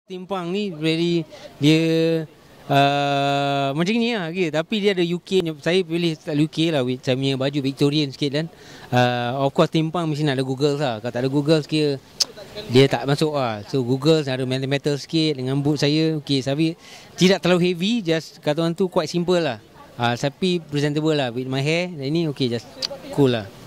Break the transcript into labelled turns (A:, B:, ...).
A: Timpang ni very dia macam ni lah okay. Tapi dia ada UK. Saya pilih UK lah. Saya punya baju Victorian sikit kan. Of course timpang mesti nak ada Google lah. Kalau tak ada Google sikit dia tak masuk lah. So Google ada metal sikit dengan boot saya. Okay, tapi tidak terlalu heavy. Just kata orang tu quite simple lah. Tapi presentable lah with my hair. Ini okay, just cool lah.